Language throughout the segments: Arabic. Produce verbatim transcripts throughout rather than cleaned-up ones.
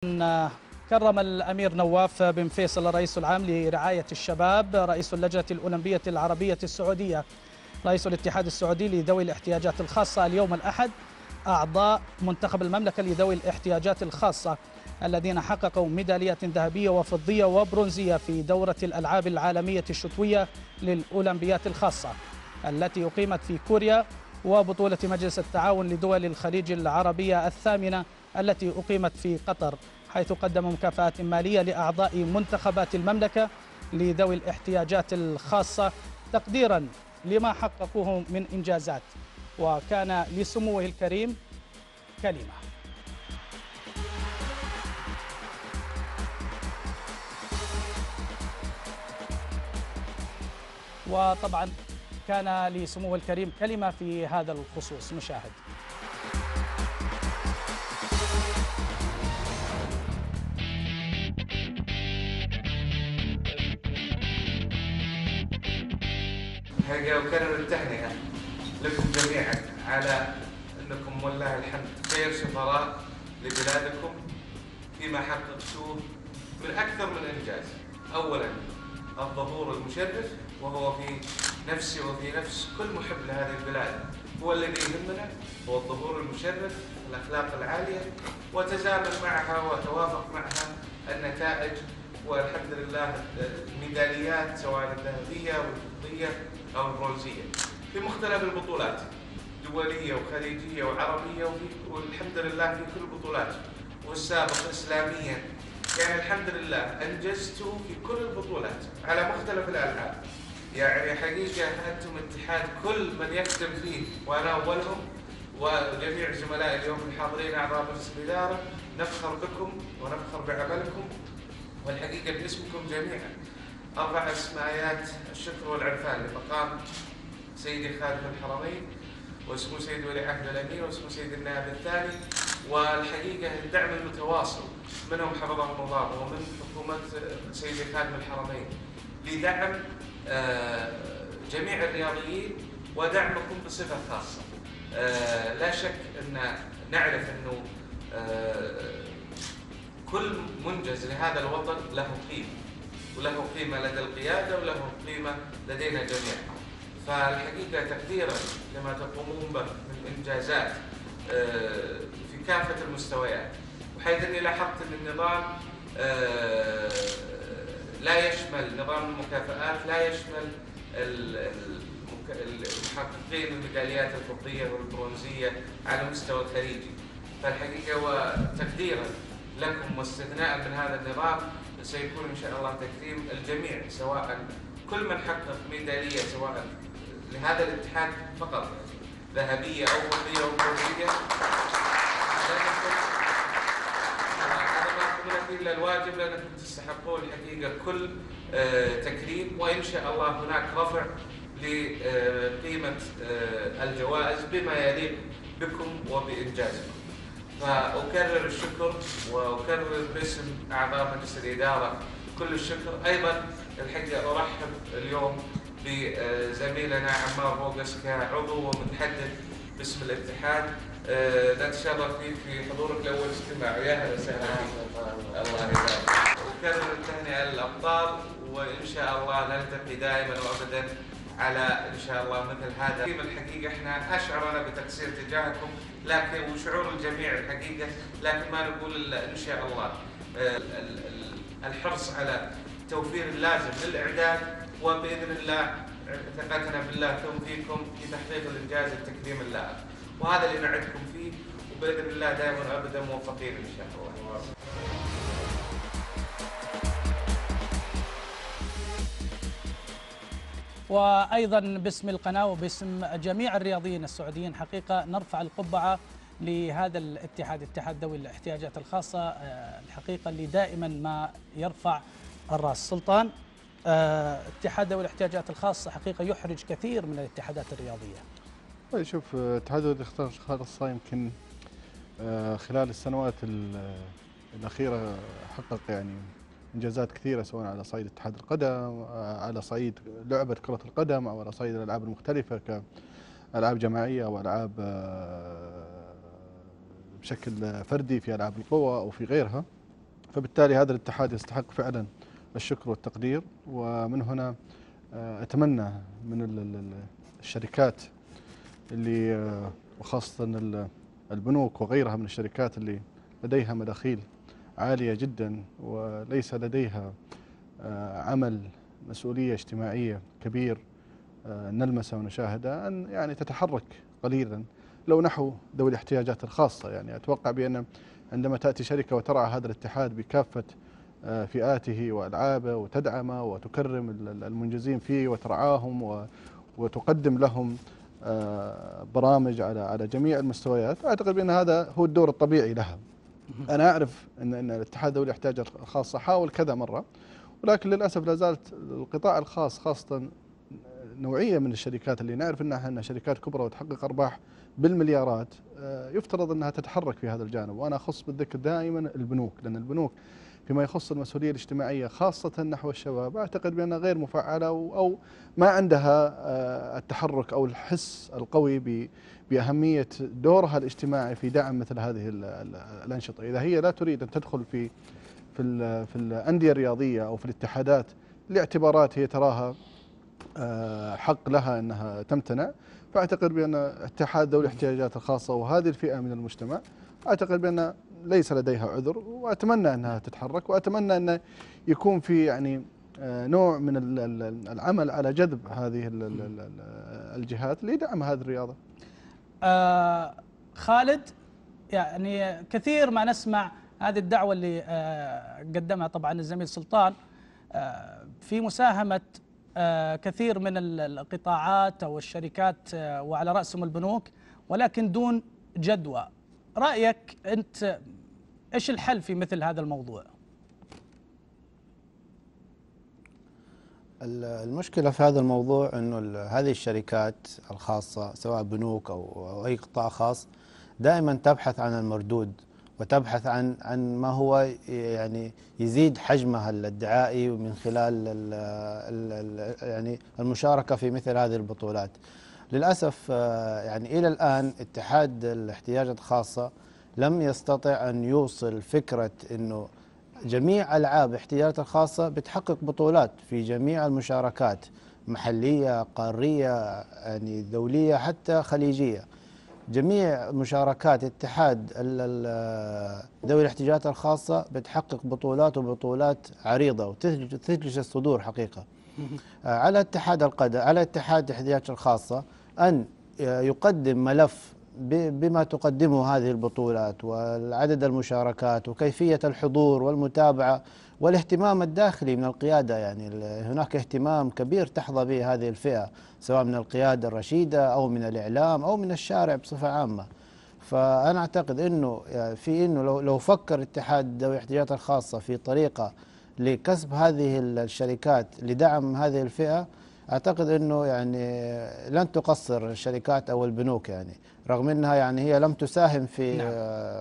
كرم الأمير نواف بن فيصل الرئيس العام لرعاية الشباب رئيس اللجنة الأولمبية العربية السعودية رئيس الاتحاد السعودي لذوي الاحتياجات الخاصة اليوم الأحد أعضاء منتخب المملكة لذوي الاحتياجات الخاصة الذين حققوا ميداليات ذهبية وفضية وبرونزية في دورة الألعاب العالمية الشتوية للأولمبيات الخاصة التي أقيمت في كوريا وبطولة مجلس التعاون لدول الخليج العربية الثامنة التي أقيمت في قطر، حيث قدموا مكافآت مالية لأعضاء منتخبات المملكة لذوي الاحتياجات الخاصة تقديرا لما حققوه من إنجازات. وكان لسموه الكريم كلمة. وطبعا كان لسموه الكريم كلمة في هذا الخصوص. نشاهد. حقيقة أكرر التهنئة لكم جميعا على أنكم والله الحمد خير سفراء لبلادكم فيما حققتوه من أكثر من إنجاز. أولا الظهور المشرف وهو في نفسي وفي نفس كل محب لهذه البلاد، هو الذي يهمنا، هو الظهور المشرف، الأخلاق العالية، وتزامن معها وتوافق معها النتائج والحمد لله الميداليات سواء الذهبية والفضية أو البرونزية في مختلف البطولات دولية وخليجية وعربية والحمد لله في كل البطولات، والسابق إسلاميا. يعني الحمد لله أنجزتوا في كل البطولات على مختلف الألعاب. يعني حقيقة أنتم اتحاد كل من يخدم فيه وأنا أولهم وجميع زملائي اليوم الحاضرين أعضاء مجلس الإدارة نفخر بكم ونفخر بعملكم، والحقيقة باسمكم جميعا أرفع اسمايات الشكر والعرفان لمقام سيدي خادم الحرمين واسمه سيد ولي عهد الأمير واسمه سيد النائب الثاني، والحقيقة الدعم المتواصل منهم حفظهم الله ومن حكومة سيدي خادم الحرمين لدعم جميع الرياضيين ودعمكم بصفة خاصة. لا شك أن نعرف أنه كل منجز لهذا الوطن له قيمة وله قيمة لدى القيادة وله قيمة لدينا جميعا. فالحقيقة تقديرا لما تقومون به من إنجازات في كافة المستويات، وحيث أني لاحظت أن النظام لا يشمل نظام المكافآت لا يشمل المحققين الميداليات الفضية والبرونزية على المستوى الخليجي. فالحقيقة وتقديرا لكم واستثناء من هذا النظام سيكون إن شاء الله تكريم الجميع، سواء كل من حقق ميدالية سواء لهذا الاتحاد فقط ذهبية أو فضية أو برونزية. هذا ما أقول إلا الواجب لأنكم تستحقون الحقيقة كل تكريم، وإن شاء الله هناك رفع لقيمة الجوائز بما يليق بكم وبإنجازكم. فأكرر الشكر وأكرر باسم أعضاء مجلس الإدارة كل الشكر. أيضا الحقيقة أرحب اليوم بزميلنا عمار بوغس كعضو ومتحدث باسم الاتحاد. نتشرف فيك في حضورك لأول اجتماع، يا أهلا وسهلا فيك. الله يبارك. أكرر التهنئة للأبطال وإن شاء الله نلتقي دائما وأبدا على إن شاء الله مثل هذا. الحقيقة إحنا أشعرنا بتقصير تجاهكم لكن وشعور الجميع الحقيقة، لكن ما نقول إلا إن شاء الله الحرص على توفير اللازم للإعداد، وبإذن الله ثقتنا بالله توفيقكم في تحقيق الإنجاز التكريم اللائق، وهذا اللي نعدكم فيه، وبإذن الله دائما أبدا موفقين إن شاء الله. وأيضا باسم القناة وباسم جميع الرياضيين السعوديين حقيقة نرفع القبعة لهذا الاتحاد، اتحاد ذوي الاحتياجات الخاصة الحقيقة اللي دائما ما يرفع الرأس. سلطان، اتحاد ذوي الاحتياجات الخاصة حقيقة يحرج كثير من الاتحادات الرياضية. شوف، اتحاد ذوي الاحتياجات الخاصة يمكن خلال السنوات الأخيرة حقق يعني إنجازات كثيرة سواء على صعيد اتحاد القدم، على صعيد لعبة كرة القدم، أو على صعيد الألعاب المختلفة كألعاب جماعية أو ألعاب بشكل فردي في ألعاب القوى أو في غيرها. فبالتالي هذا الاتحاد يستحق فعلا الشكر والتقدير. ومن هنا أتمنى من الشركات اللي وخاصة البنوك وغيرها من الشركات اللي لديها مداخيل عالية جدا وليس لديها عمل مسؤولية اجتماعية كبير نلمسه ونشاهده، أن يعني تتحرك قليلا لو نحو ذوي الاحتياجات الخاصة. يعني أتوقع بأن عندما تأتي شركة وترعى هذا الاتحاد بكافة فئاته وألعابه وتدعمه وتكرم المنجزين فيه وترعاهم وتقدم لهم برامج على على جميع المستويات، أعتقد بأن هذا هو الدور الطبيعي لها. أنا أعرف أن أن الاتحاد ذوي الاحتياجات الخاصة حاول كذا مرة، ولكن للأسف لا زالت القطاع الخاص خاصة نوعية من الشركات اللي نعرف أنها أنها شركات كبرى وتحقق أرباح بالمليارات، يفترض أنها تتحرك في هذا الجانب. وأنا أخص بالذكر دائما البنوك، لأن البنوك فيما يخص المسؤولية الاجتماعية خاصة نحو الشباب أعتقد بأنها غير مفعلة أو ما عندها التحرك أو الحس القوي بأهمية دورها الاجتماعي في دعم مثل هذه الأنشطة. إذا هي لا تريد أن تدخل في في في الأندية الرياضية أو في الاتحادات لاعتبارات هي تراها حق لها أنها تمتنع، فأعتقد بأن اتحاد ذوي الاحتياجات الخاصة وهذه الفئة من المجتمع أعتقد بأن ليس لديها عذر، وأتمنى أنها تتحرك، وأتمنى أن يكون في يعني نوع من العمل على جذب هذه الجهات لدعم هذه الرياضة. آه خالد، يعني كثير ما نسمع هذه الدعوة اللي آه قدمها طبعا الزميل سلطان آه في مساهمة آه كثير من القطاعات أو الشركات آه وعلى رأسهم البنوك، ولكن دون جدوى. رأيك أنت إيش الحل في مثل هذا الموضوع؟ المشكلة في هذا الموضوع أنه هذه الشركات الخاصة سواء بنوك أو أي قطاع خاص دائما تبحث عن المردود وتبحث عن عن ما هو يعني يزيد حجمها الادعائي من خلال ال ال يعني المشاركة في مثل هذه البطولات. للأسف يعني إلى الآن اتحاد الاحتياجات الخاصة لم يستطع أن يوصل فكرة أنه جميع ألعاب احتياجات الخاصة بتحقق بطولات في جميع المشاركات، محلية قارية يعني دولية حتى خليجية. جميع مشاركات اتحاد ذوي الاحتياجات الخاصة بتحقق بطولات وبطولات عريضة وتثلج الصدور حقيقة. على اتحاد القدم على اتحاد الاحتياجات الخاصة أن يقدم ملف بما تقدمه هذه البطولات والعدد المشاركات وكيفية الحضور والمتابعة والاهتمام الداخلي من القيادة. يعني هناك اهتمام كبير تحظى به هذه الفئة سواء من القيادة الرشيدة أو من الإعلام أو من الشارع بصفة عامة. فأنا أعتقد أنه في أنه لو لو فكر اتحاد ذوي الاحتياجات الخاصة في طريقة لكسب هذه الشركات لدعم هذه الفئة، أعتقد أنه يعني لن تقصر الشركات أو البنوك، يعني رغم أنها يعني هي لم تساهم في نعم.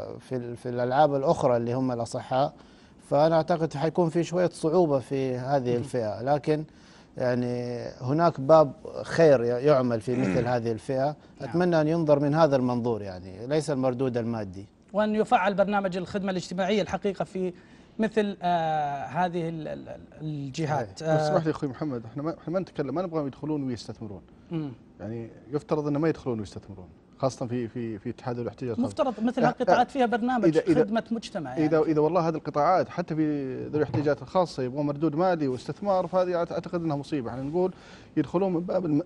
في في الألعاب الأخرى اللي هم الأصحاء، فأنا أعتقد حيكون في شوية صعوبة في هذه الفئة، لكن يعني هناك باب خير يعمل في مثل هذه الفئة. أتمنى أن ينظر من هذا المنظور، يعني ليس المردود المادي، وأن يفعل برنامج الخدمة الاجتماعية الحقيقة في مثل آه هذه الجهات. آه اسمح لي اخوي محمد، احنا ما احنا ما نتكلم، ما نبغاهم يدخلون ويستثمرون. مم. يعني يفترض انه ما يدخلون ويستثمرون، خاصة في في في اتحاد الاحتياجات. مفترض مثل هالقطاعات فيها برنامج إذا خدمة إذا مجتمع. يعني اذا اذا والله هذه القطاعات حتى في ذوي الاحتياجات الخاصة يبغون مردود مالي واستثمار، فهذه اعتقد انها مصيبة. احنا نقول يدخلون من باب الم...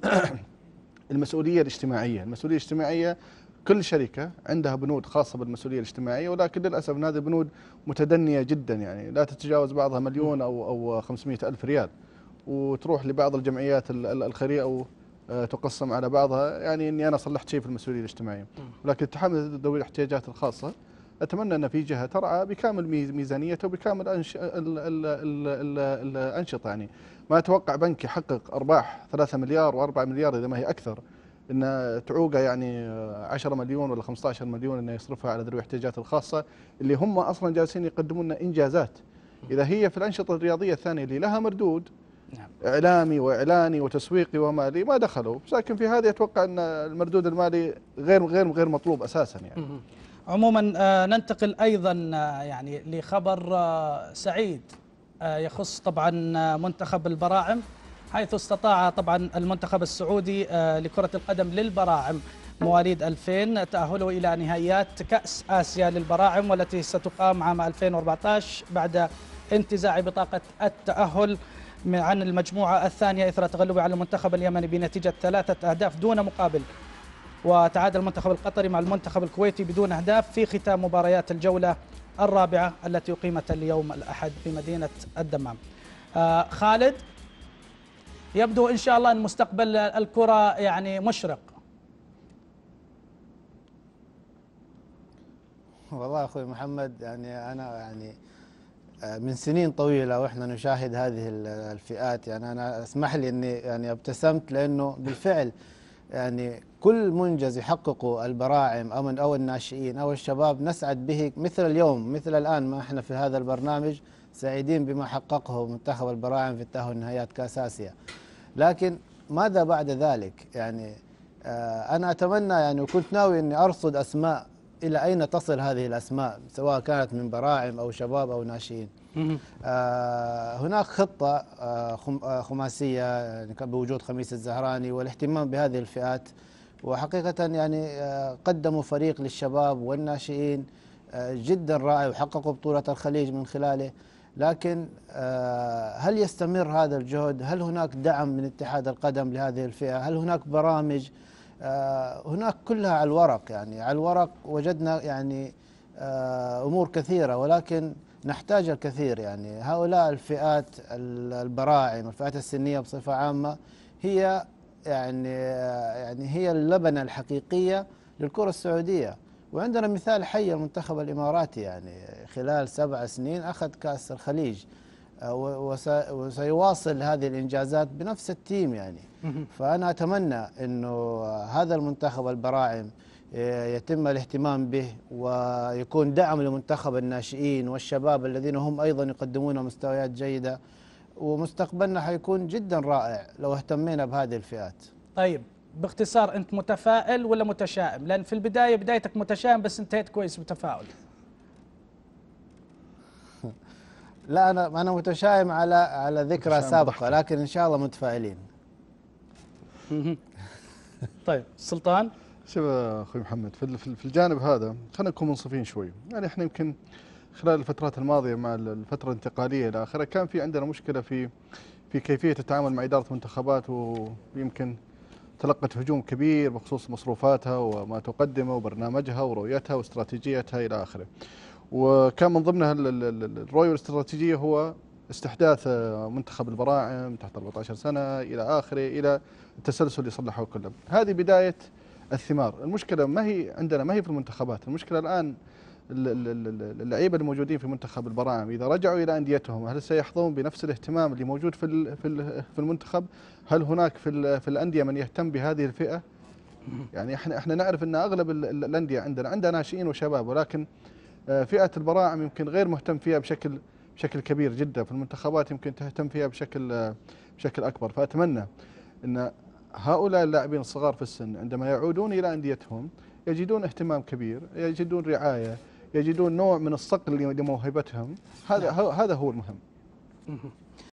المسؤولية الاجتماعية، المسؤولية الاجتماعية كل شركة عندها بنود خاصة بالمسؤولية الاجتماعية، ولكن للأسف هذه البنود متدنية جدا، يعني لا تتجاوز بعضها مليون أو أو خمسمائة ألف ريال، وتروح لبعض الجمعيات الخيرية أو تقسم على بعضها، يعني إني أنا صلحت شيء في المسؤولية الاجتماعية. ولكن اتحاد ذوي الاحتياجات الخاصة أتمنى أن في جهة ترعى بكامل ميزانيته وبكامل أنش... ال... ال... ال... الأنشطة. يعني ما أتوقع بنك يحقق أرباح ثلاثة مليار وأربعة مليار إذا ما هي أكثر إن تعوقه يعني عشرة مليون ولا خمسة عشر مليون إنه يصرفها على ذوي الاحتياجات الخاصة اللي هم أصلا جالسين يقدمون لنا إنجازات. إذا هي في الأنشطة الرياضية الثانية اللي لها مردود نعم. إعلامي وإعلاني وتسويقي ومالي ما دخلوا، لكن في هذه أتوقع أن المردود المالي غير غير غير مطلوب أساسا. يعني عموما آه، ننتقل أيضا آه، يعني لخبر آه، سعيد آه، يخص طبعا آه، منتخب البراعم، حيث استطاع طبعا المنتخب السعودي آه، لكرة القدم للبراعم مواليد ألفين تأهله إلى نهائيات كأس آسيا للبراعم، والتي ستقام عام ألفين وأربعة عشر بعد انتزاع بطاقة التأهل عن المجموعة الثانية إثر تغلبه على المنتخب اليمني بنتيجة ثلاثة أهداف دون مقابل. وتعادل المنتخب القطري مع المنتخب الكويتي بدون أهداف في ختام مباريات الجولة الرابعة التي أقيمت اليوم الأحد في مدينة الدمام. آه خالد، يبدو إن شاء الله أن مستقبل الكرة يعني مشرق. والله أخوي محمد، يعني أنا يعني من سنين طويلة وإحنا نشاهد هذه الفئات، يعني أنا اسمح لي أني يعني ابتسمت، لأنه بالفعل يعني كل منجز يحققه البراعم أو أو الناشئين أو الشباب نسعد به، مثل اليوم مثل الآن ما احنا في هذا البرنامج سعيدين بما حققه منتخب البراعم في التأهل نهائيات كأس آسيا. لكن ماذا بعد ذلك؟ يعني آه أنا أتمنى يعني، وكنت ناوي أني أرصد أسماء إلى أين تصل هذه الأسماء، سواء كانت من براعم أو شباب أو ناشئين. آه هناك خطة آه خماسية يعني بوجود خميس الزهراني والاهتمام بهذه الفئات، وحقيقة يعني آه قدموا فريق للشباب والناشئين آه جدا رائع، وحققوا بطولة الخليج من خلاله. لكن آه هل يستمر هذا الجهد؟ هل هناك دعم من اتحاد القدم لهذه الفئة؟ هل هناك برامج؟ آه هناك كلها على الورق، يعني على الورق وجدنا يعني آه أمور كثيرة، ولكن نحتاج الكثير. يعني هؤلاء الفئات البراعم والفئات السنية بصفة عامة هي يعني يعني هي اللبنة الحقيقية للكرة السعودية. وعندنا مثال حي المنتخب الإماراتي، يعني خلال سبع سنين أخذ كأس الخليج، وسيواصل هذه الإنجازات بنفس التيم يعني. فأنا أتمنى أنه هذا المنتخب البراعم يتم الاهتمام به، ويكون دعم لمنتخب الناشئين والشباب الذين هم أيضا يقدمون مستويات جيدة، ومستقبلنا حيكون جدا رائع لو اهتمينا بهذه الفئات. طيب باختصار، أنت متفائل ولا متشائم؟ لأن في البداية بدايتك متشائم بس انتهيت كويس بتفاؤل. لا أنا أنا متشائم على على ذكرى سابقة، لكن إن شاء الله متفائلين. طيب سلطان. شوف اخوي محمد، في في الجانب هذا خلينا نكون منصفين شوي. يعني احنا يمكن خلال الفترات الماضيه مع الفتره الانتقاليه الى اخره كان في عندنا مشكله في في كيفيه التعامل مع اداره منتخبات، ويمكن تلقت هجوم كبير بخصوص مصروفاتها وما تقدمه وبرنامجها ورؤيتها واستراتيجيتها الى اخره. وكان من ضمنها الرؤيه والاستراتيجيه هو استحداث منتخب البراعم تحت أربعة عشر سنه الى اخره، الى التسلسل اللي صلحه كله. هذه بدايه الثمار. المشكلة ما هي عندنا، ما هي في المنتخبات، المشكلة الآن اللعيبة الموجودين في منتخب البراعم إذا رجعوا إلى أنديتهم هل سيحظون بنفس الاهتمام اللي موجود في في المنتخب؟ هل هناك في في الأندية من يهتم بهذه الفئة؟ يعني احنا احنا نعرف أن أغلب الأندية عندنا عندها ناشئين وشباب، ولكن فئة البراعم يمكن غير مهتم فيها بشكل بشكل كبير جدا. في المنتخبات يمكن تهتم فيها بشكل بشكل أكبر. فأتمنى أن هؤلاء اللاعبين الصغار في السن عندما يعودون إلى أنديتهم يجدون اهتمام كبير، يجدون رعاية، يجدون نوع من الصقل لموهبتهم. هذا هذا هو المهم.